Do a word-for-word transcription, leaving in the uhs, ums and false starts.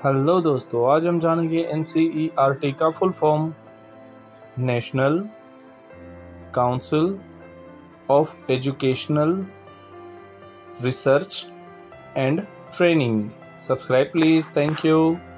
Hello दोस्तों, आज हम जानेंगे N C E R T का full form. National council of educational research and training. Subscribe please. Thank you.